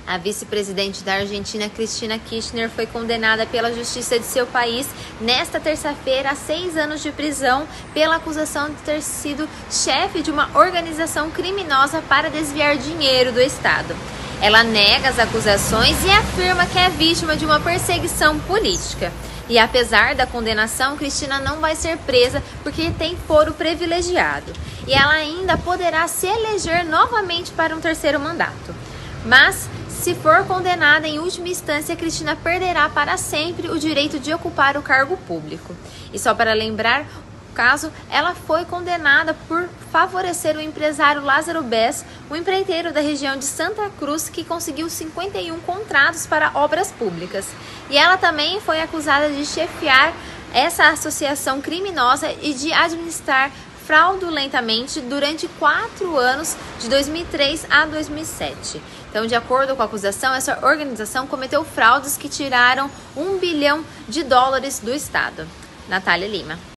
A vice-presidente da Argentina, Cristina Kirchner, foi condenada pela justiça de seu país nesta terça-feira a 6 anos de prisão pela acusação de ter sido chefe de uma organização criminosa para desviar dinheiro do Estado. Ela nega as acusações e afirma que é vítima de uma perseguição política. E apesar da condenação, Cristina não vai ser presa porque tem foro privilegiado. E ela ainda poderá se eleger novamente para um terceiro mandato. Mas, se for condenada em última instância, Cristina perderá para sempre o direito de ocupar o cargo público. E só para lembrar, no caso, ela foi condenada por favorecer o empresário Lázaro Bes, um empreiteiro da região de Santa Cruz que conseguiu 51 contratos para obras públicas. E ela também foi acusada de chefiar essa associação criminosa e de administrar fraudulentamente durante 4 anos, de 2003 a 2007. Então, de acordo com a acusação, essa organização cometeu fraudes que tiraram US$ 1 bilhão do Estado. Natália Lima.